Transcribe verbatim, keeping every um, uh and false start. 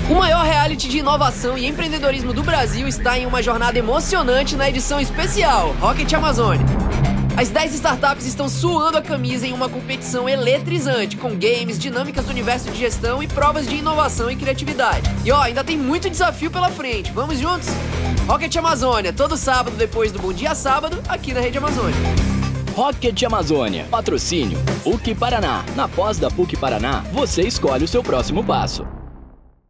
O maior reality de inovação e empreendedorismo do Brasil está em uma jornada emocionante na edição especial Rocket Amazônia. As dez startups estão suando a camisa em uma competição eletrizante, com games, dinâmicas do universo de gestão e provas de inovação e criatividade. E ó, ainda tem muito desafio pela frente, vamos juntos? Rocket Amazônia, todo sábado depois do Bom Dia Sábado, aqui na Rede Amazônia. Rocket Amazônia, patrocínio P U C Paraná. Na pós da P U C Paraná, você escolhe o seu próximo passo.